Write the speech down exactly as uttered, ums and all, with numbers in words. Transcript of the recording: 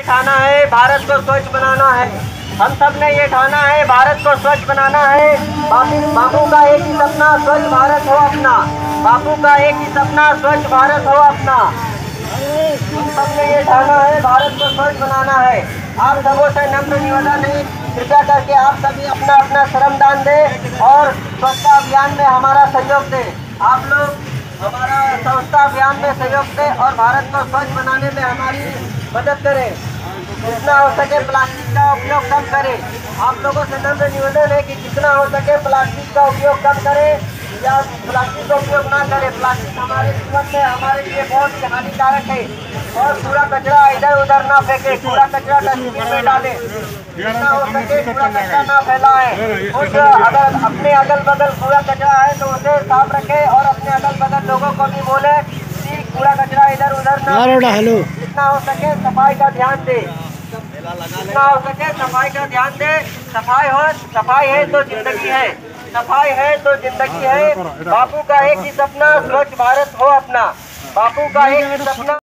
ठाना है भारत को स्वच्छ बनाना है। हम सब ने ये ठाना है भारत को स्वच्छ बनाना है। बापू का एक ही सपना स्वच्छ भारत हो अपना। बापू का एक ही सपना स्वच्छ भारत हो अपना। हम सब ने ये ठाना है भारत को स्वच्छ बनाना है। आप सबों से नम्र निवेदन है, कृपया करके आप सभी अपना अपना श्रमदान दें और स्वच्छता अभियान में हमारा सहयोग दें। आप लोग हमारा स्वच्छता अभियान में सहयोग दें और भारत को स्वच्छ बनाने में हमारी मदद करें। जितना हो सके प्लास्टिक का उपयोग कम करें। आप लोगों से नम्र निवेदन है कि जितना हो सके प्लास्टिक का उपयोग कम करें या प्लास्टिक का उपयोग ना करें। प्लास्टिक हमारे जीवन में हमारे लिए बहुत ही हानिकारक है और कूड़ा कचरा इधर उधर ना फेंके। कूड़ा कचरा डस्टबिन में डालें। जितना हो सके कूड़ा कचरा ना फैलाएं। कुछ अगर अपने अगल बगल कूड़ा कचरा है तो उसे साफ रखें और अपने अगल बगल लोगों को भी बोले कि कूड़ा कचरा इधर उधर ना। जितना हो सके सफाई का ध्यान दे। जितना हो सके सफाई का ध्यान दे। सफाई हो सफाई है तो जिंदगी है। सफाई है तो जिंदगी है। बापू का एक ही सपना स्वच्छ भारत हो अपना। बापू का एक ही सपना।